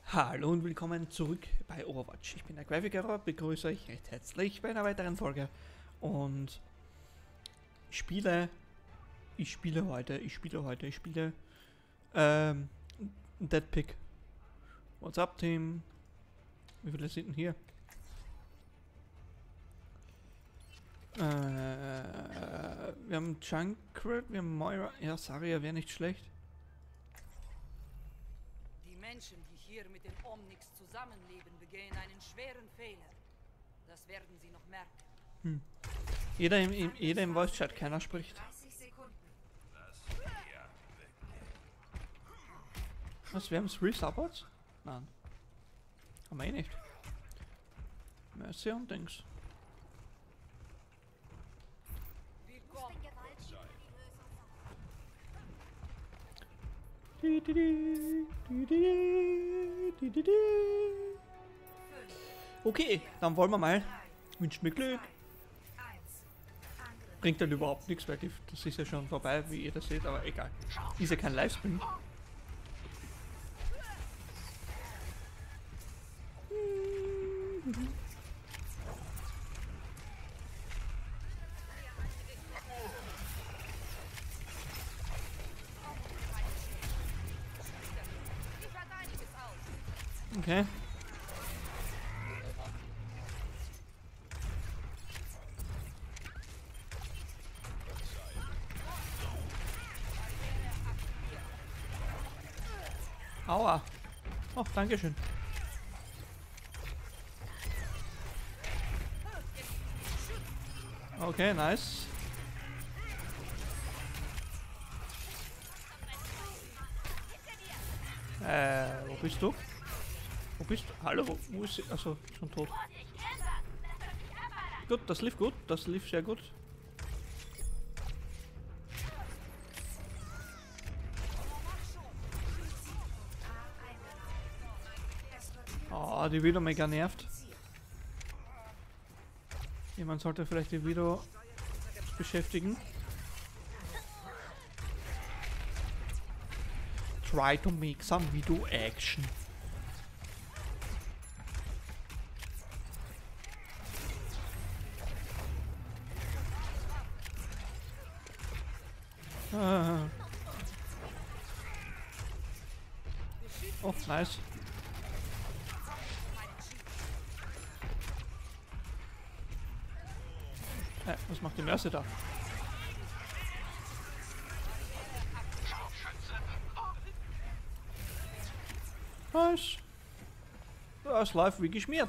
Hallo und willkommen zurück bei Overwatch. Ich bin der Grafiker, begrüße euch recht herzlich bei einer weiteren Folge und ich spiele Deadpick. What's up, Team? Wie viele sind denn hier? Wir haben Junkrat, wir haben Moira, ja, Saria wäre nicht schlecht. Die Menschen, die hier mit den Omnics zusammenleben, begehen einen schweren Fehler. Das werden sie noch merken. Jeder im Voice-Chat, keiner spricht. 30 Sekunden. Was, wir haben 3 Supports? Nein. Haben wir eh nicht. Mercy und Dings. Willkommen. Okay, dann wollen wir mal. Wünscht mir Glück. Bringt dann überhaupt nichts, weil das ist ja schon vorbei, wie ihr das seht, aber egal. Ist ja kein Livestream. Okay. Aua. Oh, dankeschön. Okay, nice. Wo bist du? Wo bist du? Hallo, wo ist sie? Achso, schon tot. Gut, das lief gut. Das lief sehr gut. Oh, die Video mega nervt. Jemand sollte vielleicht die Video beschäftigen. Try to make some video action. Ah. Oh, nice. Was macht die Mercy da? Nice. Das läuft wie geschmiert.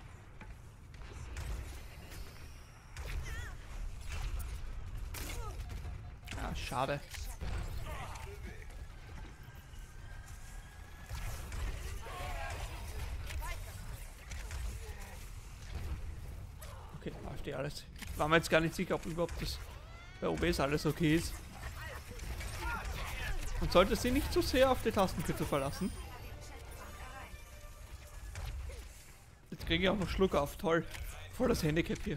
Ah, schade. Okay, läuft eh alles. Ich war mir jetzt gar nicht sicher, ob überhaupt das bei OBS alles okay ist. Und sollte sie nicht zu sehr auf die Tastenkürzel verlassen. Jetzt kriege ich auch noch Schluck auf. Toll. Voll das Handicap hier.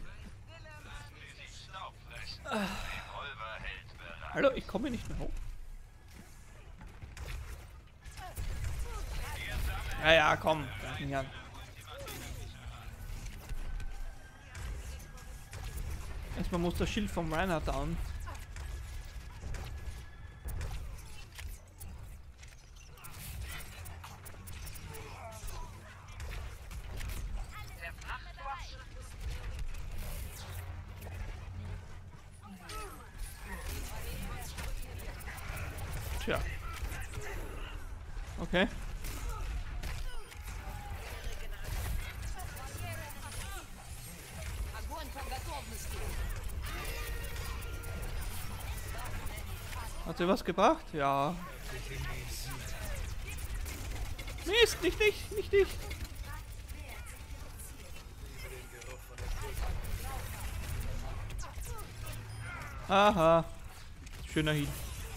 Hallo, ich komme nicht mehr hoch. Ja, ja, komm. Jan. Erstmal muss das Schild vom Rainer down. Tja. Okay. Hat sie was gebracht? Ja. Mist, nicht ich, nicht ich. Aha. Schöner Heal.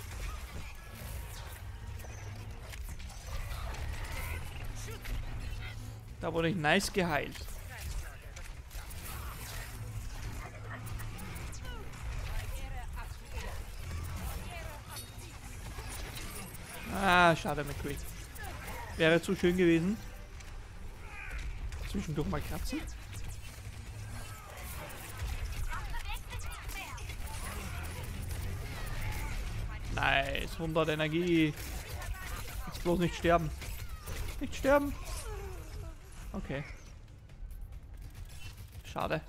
Da wurde ich nice geheilt. Ah, schade, McQueen. Wäre zu schön gewesen. Zwischendurch mal kratzen. Nice, 100 Energie. Jetzt bloß nicht sterben. Nicht sterben. Okay. Schade.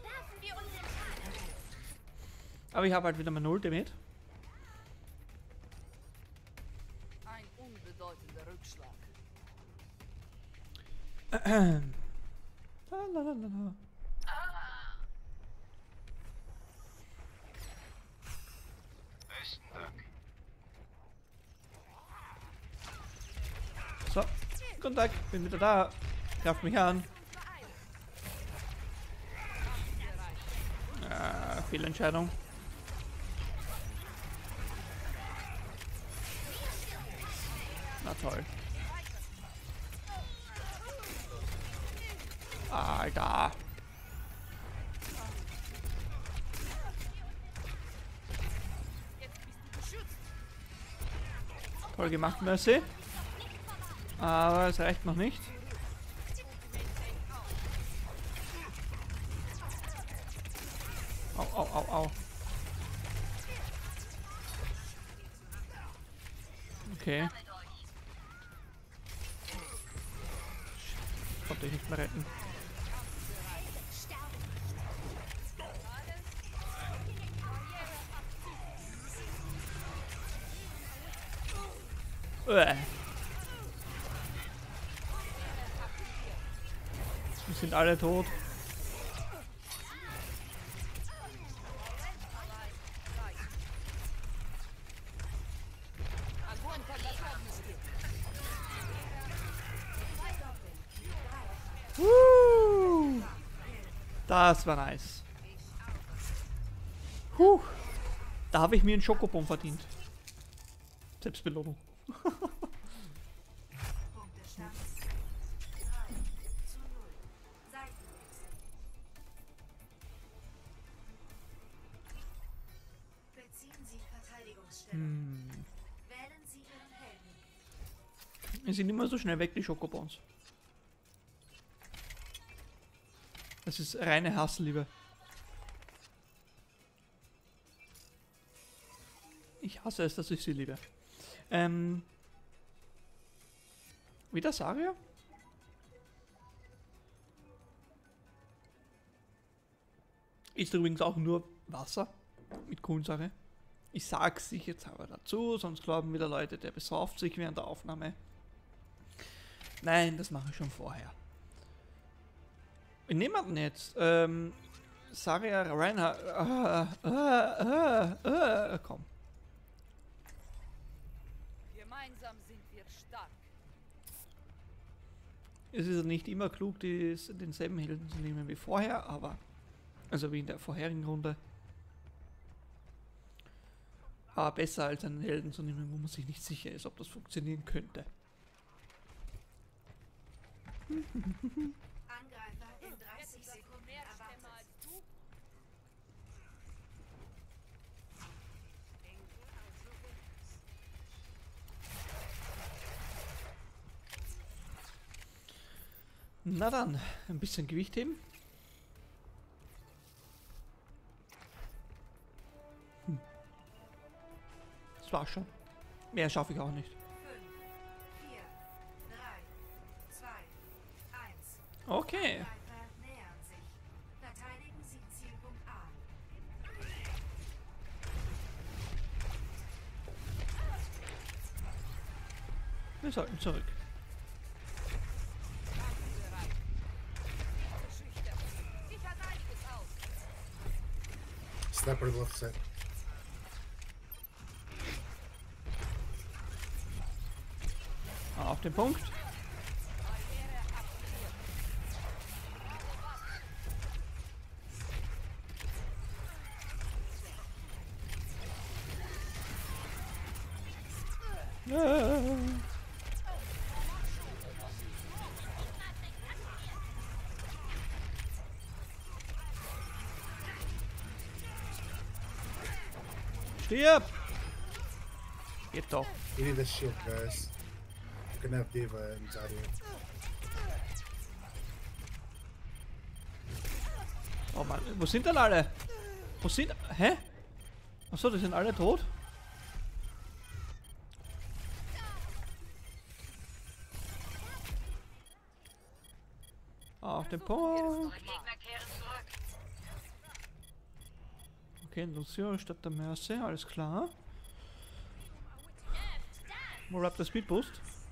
Aber ich habe halt wieder mein Ultimate. Ein unbedeutender Rückschlag. Lalalala. Besten Dank. So, guten Tag, bin wieder da. Greift mich an. Fehlentscheidung. Na toll. Alter. Toll gemacht, Mercy. Aber es reicht noch nicht. Au, au, au, au. Okay. Konnte ich nicht mehr retten. Wir sind alle tot. Das war nice. Da habe ich mir einen Schokobon verdient. Selbstbelohnung. Wählen Sie Ihren Helden. Wir sind immer so schnell weg, die Schokobons. Das ist reine Hassliebe. Ich hasse es, dass ich sie liebe. Wieder Saria? Ist übrigens auch nur Wasser mit Kohlensäure. Ich sag's sich jetzt aber dazu, sonst glauben wieder Leute, der besauft sich während der Aufnahme. Nein, das mache ich schon vorher. Wen nehmen wir denn jetzt? Saria Reinhardt. Komm. Gemeinsam sind wir stark. Es ist nicht immer klug, denselben Helden zu nehmen wie vorher, aber. Also wie in der vorherigen Runde. Aber besser als einen Helden zu nehmen, wo man sich nicht sicher ist, ob das funktionieren könnte. Angreifer in 30 Sekunden Mehr Stämme erwartet. als du? Na dann, ein bisschen Gewicht heben. Das war's schon. Mehr schaffe ich auch nicht. 5, 4, 3, 2, 1. Okay. Angreifer nähern sich. Verteidigen Sie Zielpunkt A. Wir sollten zurück. Bereit. Schüchtern. Ich verteidige es aus. Sniper left side. Auf den Punkt. Stirb! Geht doch. You need this shield, guys. We're gonna have Diva and Zarya. Oh Mann, wo sind denn alle? Wo sind... Hä? Achso, die sind alle tot? Auf den Punkt. Okay, Lucio statt der Mercy, alles klar. Wo bleibt der Speedboost?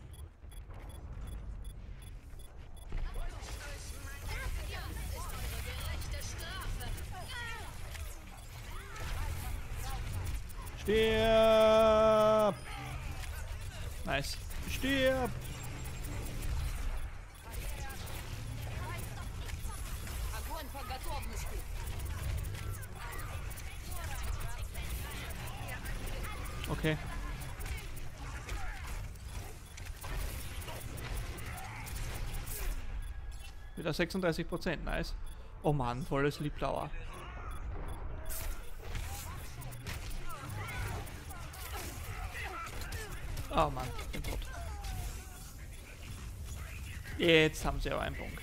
Stirb! Nice. Stirb! Okay. Wieder 36%, nice. Oh Mann, volles Liebblauer. Oh Mann, bin tot. Jetzt haben sie aber einen Punkt.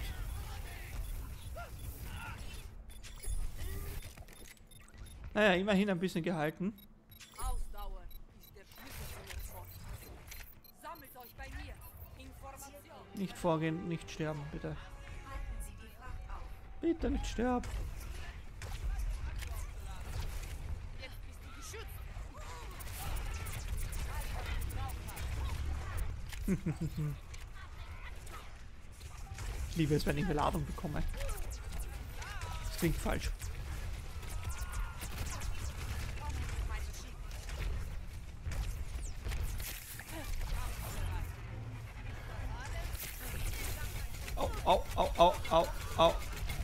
Naja, immerhin ein bisschen gehalten. Ausdauer ist der Schlüssel zum Erfolg. Sammelt euch bei mir. Informationen. Nicht vorgehen, nicht sterben, bitte. Halten Sie die Fracht auf. Bitte nicht sterben. Jetzt bist du geschützt. Ich liebe es, wenn ich Beladung bekomme. Das klingt falsch. Au, au, au, au, au, au.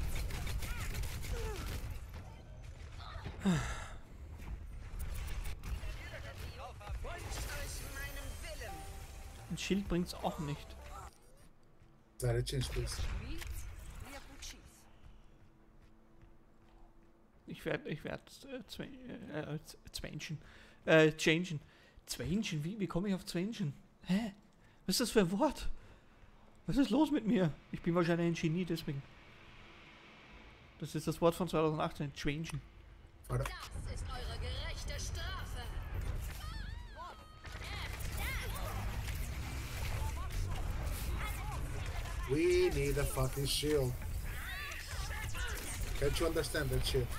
Ein Schild bringt's auch nicht. Zara, change please. Ich werde changen. Zwangen? Wie komme ich auf Zwangen? Hä? Was ist das für ein Wort? Was ist los mit mir? Ich bin wahrscheinlich ein Genie, deswegen. Das ist das Wort von 2018. Zwangen. Warte. Das ist eure gerechte Strafe. We need a fucking shield. Can't you understand that shit?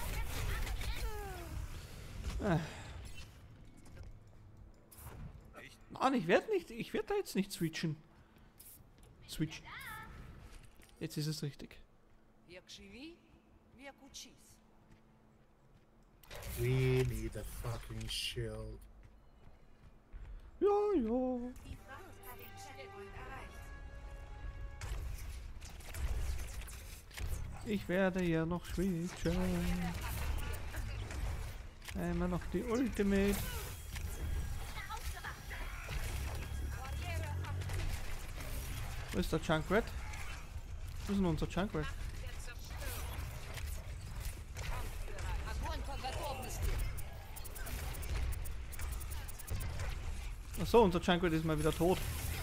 Mann, ich werde da jetzt nicht switchen. Switchen. Jetzt ist es richtig. We need a fucking shield. Ja, ja. Die Fracht hat den Checkpoint erreicht. Ich werde ja noch switchen. Einmal noch die Ultimate. Wo ist der Junkrat? Wo ist denn unser Junkrat? Achso, unser Junkrat ist mal wieder tot.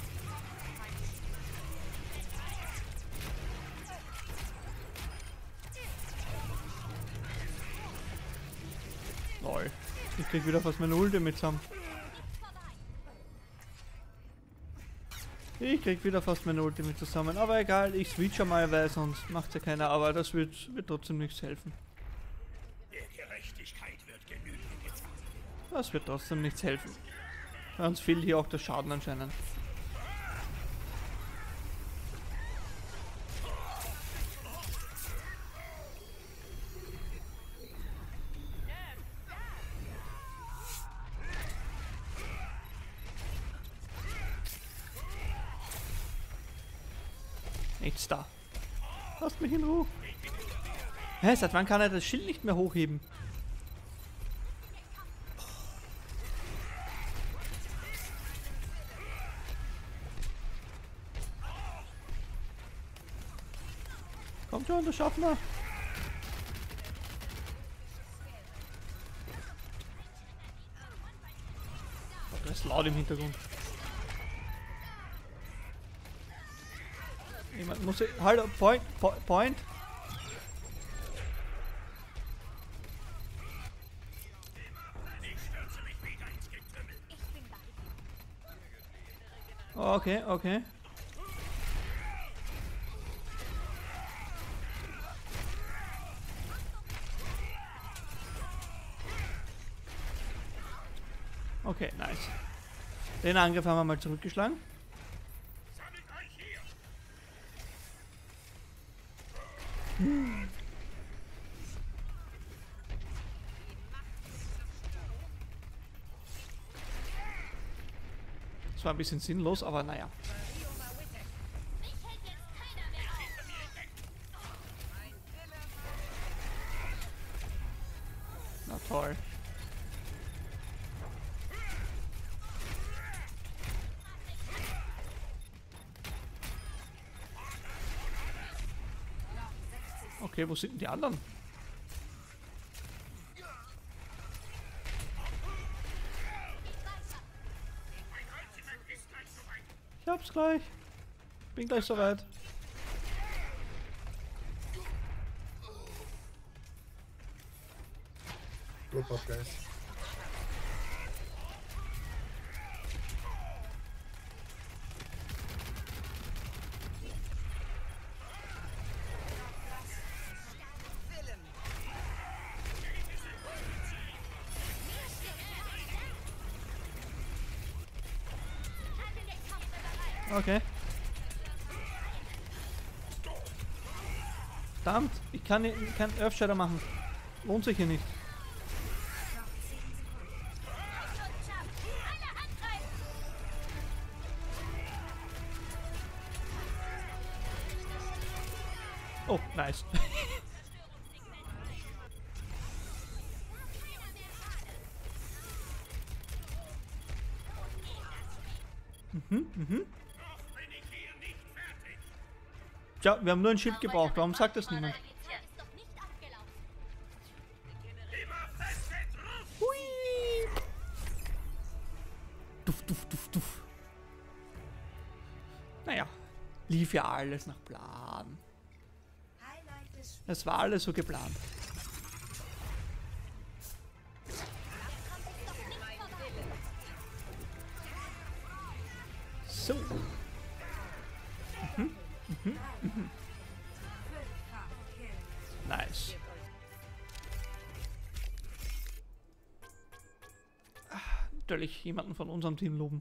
Lol. Ich krieg wieder fast meine Ultimate zusammen. Ich krieg wieder fast meine Ultimate zusammen, aber egal, ich switche mal, weil sonst macht ja keiner, aber das wird trotzdem nichts helfen. Das wird trotzdem nichts helfen. Bei uns fehlt hier auch der Schaden anscheinend. Nichts da. Lasst mich in Ruhe. Hä, seit wann kann er das Schild nicht mehr hochheben? Kommt schon, das schaffen wir. Oh, das ist laut im Hintergrund. Jemand muss... Hallo, Point. Okay, okay. Okay, nice. Den Angriff haben wir mal zurückgeschlagen. Das war ein bisschen sinnlos, aber naja. Na toll. Okay, wo sind denn die anderen? Ich hab's gleich. Bin gleich soweit. Group up, guys. Okay. Verdammt, ich kann keinen Earthshatter machen. Lohnt sich hier nicht. Oh, nice. Tja, wir haben nur ein Schild gebraucht. Warum sagt das niemand? Hui. Duff, duff, duff, duff. Naja, lief ja alles nach Plan. Highlight des Es war alles so geplant. So. Nice. Ah, natürlich jemanden von unserem Team loben.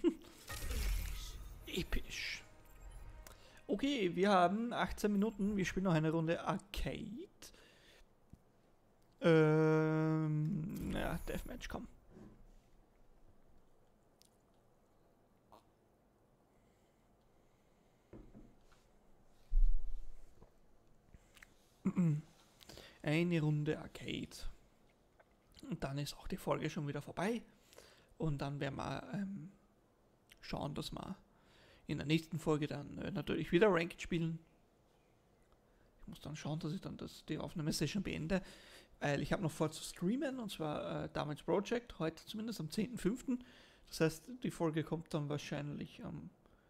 Episch. Okay, wir haben 18 Minuten. Wir spielen noch eine Runde Arcade. Ja, Deathmatch, komm. Eine Runde Arcade. Und dann ist auch die Folge schon wieder vorbei. Und dann werden wir schauen, dass wir in der nächsten Folge dann natürlich wieder Ranked spielen. Ich muss dann schauen, dass ich dann die Aufnahmesession beende. Weil ich habe noch vor zu streamen, und zwar Damage Project, heute zumindest am 10.05. Das heißt, die Folge kommt dann wahrscheinlich am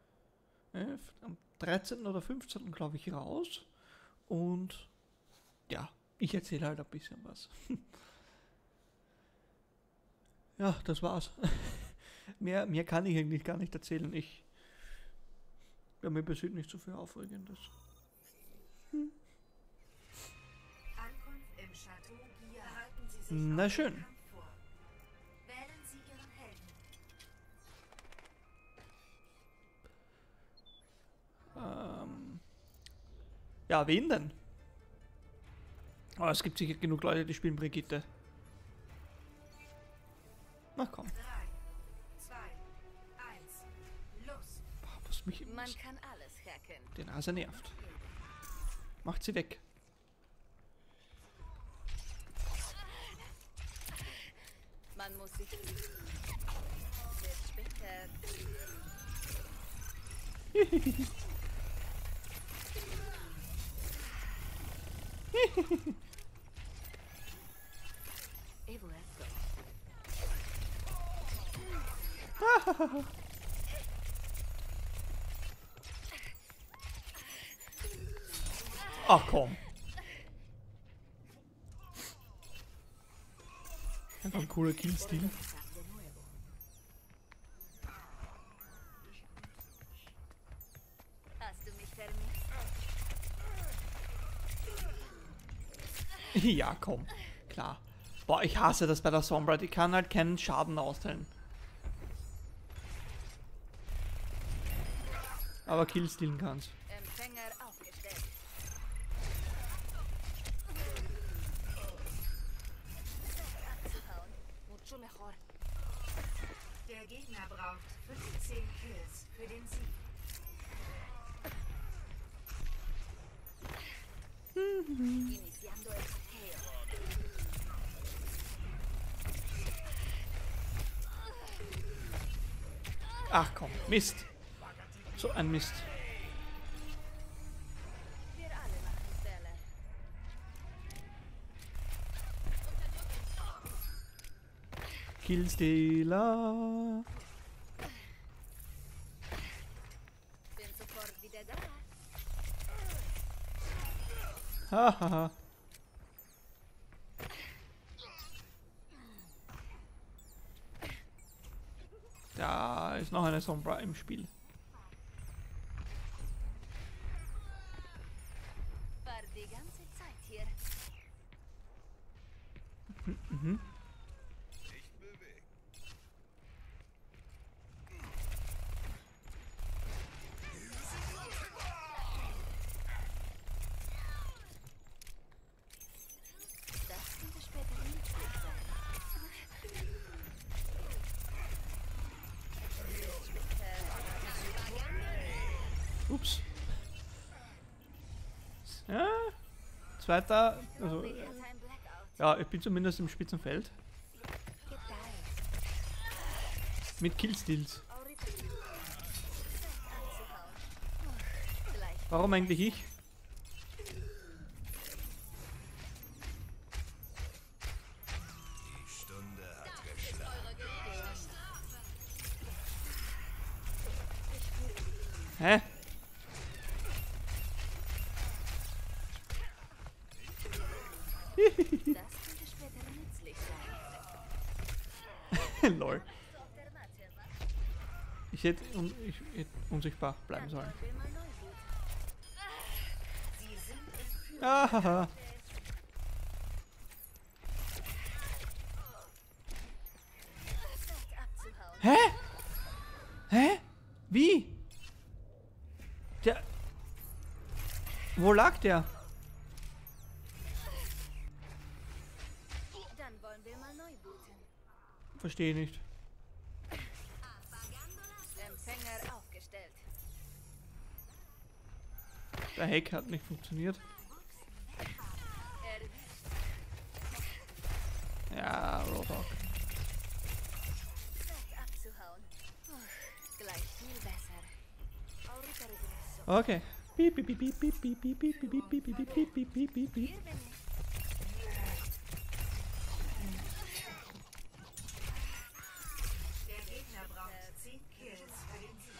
13. oder 15. glaube ich raus. Und ja, ich erzähle halt ein bisschen was. Ja, das war's. mehr kann ich eigentlich gar nicht erzählen. Mir passiert nicht so viel Aufregendes. Ankunft im Chateau Gia. Bereiten Sie sich Na auf den schön. Kampf vor. Wählen Sie Ihren Helden. Ja, wen denn? Oh, es gibt sicher genug Leute, die spielen Brigitte. Na komm. 3, 2, 1, los. Boah, was mich Man kann alles hacken. die Nase nervt. Macht sie weg. Man muss sich... Bis später. Evo esto. Ach komm. Einfach ein cooler Killstil. Ja, komm. Klar. Boah, ich hasse das bei der Sombra. Die kann halt keinen Schaden austeilen. Aber Killstealen kann's. Empfänger aufgestellt. Abzuhauen. Mucho mejor. Der Gegner braucht 15 Kills für den Sieg. Iniciando el hackeo. Ach komm, Mist. So ein Mist. Wir alle machen Fälle. Killstealer. Bin sofort wieder da. Hahaha. Da ist noch eine Sombra im Spiel. War die ganze Zeit hier. Nicht bewegen. Das könnte später nützlich sein. Ups. Ja. Zweiter. Also, Robbie hat ein Blackout. ja, ich bin zumindest im Spitzenfeld. Geteilt. Mit Killsteals. Ahorita. Abzuhauen. Vielleicht Warum eigentlich ich? Die Stunde hat geschlagen. Hä? das könnte später nützlich sein. Lol. Auf der Matte, was? Ich hätte unsichtbar bleiben sollen. Wollen wir mal neu booten. Sie sind in Führung. Ahaha. Zeit abzuhauen. Hä? Hä? Wie? Der. Wo lag der? Dann wollen wir mal neu booten. Verstehe nicht. Empfänger aufgestellt. Der Hack hat nicht funktioniert. Erwischt. Ja, Roadhog. Zeit abzuhauen. Gleich viel besser. Ahorita regreso. Okay. Piep, piep, piep, piep, piep, piep, piep, piep, piep, piep, piep, piep, piep, piep, piep, piep. Hier bin ich. Der Gegner braucht 10 Kills für den Sieg.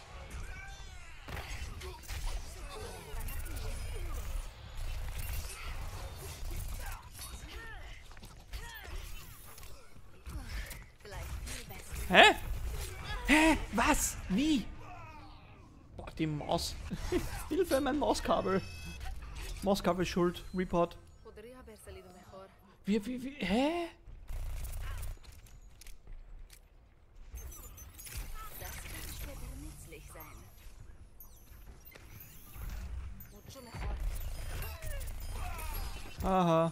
Gleich viel besser. Hä? Hä? Was? Wie? Boah, die Maus. Hilfe, mein Mauskabel. Mauskabel schuld. Report. Podría haber salido mejor. Wie? Hä? Das könnte später nützlich sein. Mucho mejor. Aha.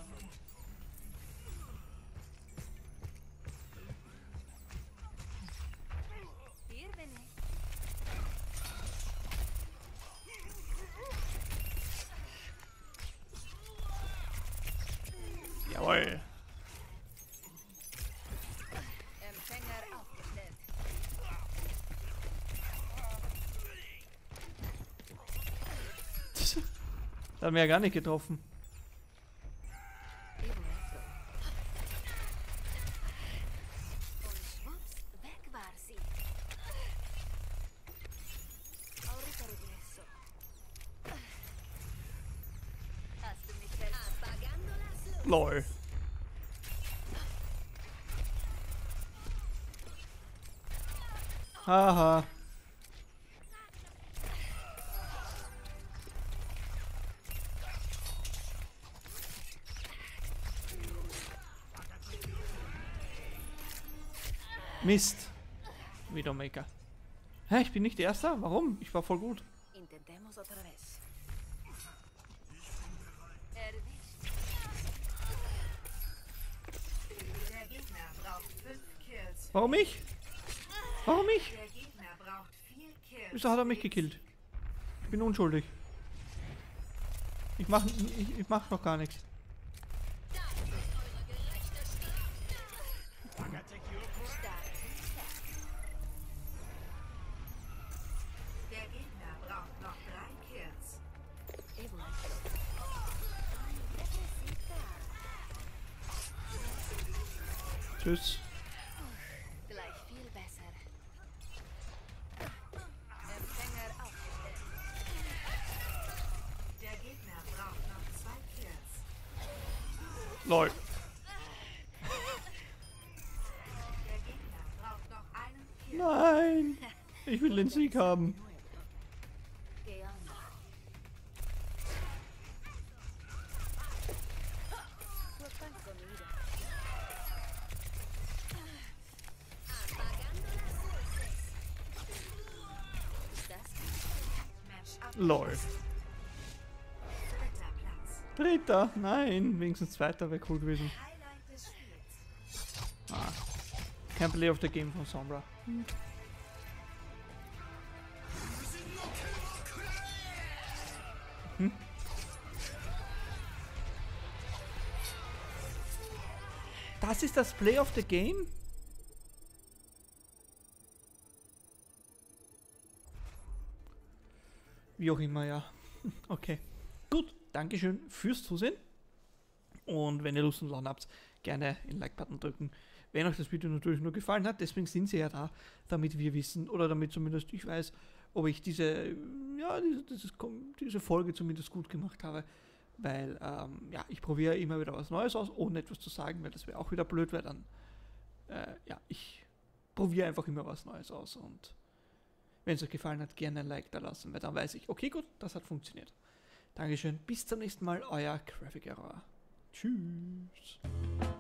Hier bin ich. Jawohl. Empfänger aufgestellt. Das hat mir ja gar nicht getroffen. Evo Echo. Und schwupps, weg war sie. Ahorita regreso. Hast du mich apagando las luces? Lol. Haha. Mist. Widowmaker. Hä, ich bin nicht Erster? Warum? Ich war voll gut. Intentemos otra vez. Erwischt. Der Gegner braucht 5 Kills. Warum ich? Warum ich? Der Gegner braucht 4 Kills. Wieso hat er mich gekillt? Ich bin unschuldig. Ich mach noch gar nichts. Der Gegner braucht noch 3 Kills. He vuelto. Tschüss. Gleich viel besser. Empfänger aufgestellt. Der Gegner braucht noch 2 Kills. Lol. Der Gegner braucht noch einen Kill. Nein. Ich will den Sieg haben. ¿Qué onda? Fue pan comido. Apagando las luces. Das Match up. Lol. 3. Platz. Dritter. Nein. Wenigstens zweiter wäre cool gewesen. Highlight des Spiels. Ah. Kein Play of the Game von Sombra. Das ist das Play of the Game? Wie auch immer, ja. Okay. Gut, Dankeschön fürs Zusehen. Und wenn ihr Lust und Laune habt, gerne den Like-Button drücken. Wenn euch das Video natürlich nur gefallen hat, deswegen sind sie ja da, damit wir wissen, oder damit zumindest ich weiß, ob ich diese Folge zumindest gut gemacht habe. Weil, ja, ich probiere immer wieder was Neues aus, ohne etwas zu sagen, weil das wäre auch wieder blöd, weil dann, ja, ich probiere einfach immer was Neues aus. Und wenn es euch gefallen hat, gerne ein Like da lassen, weil dann weiß ich, okay, gut, das hat funktioniert. Dankeschön, bis zum nächsten Mal, euer Graphic Error. Tschüss.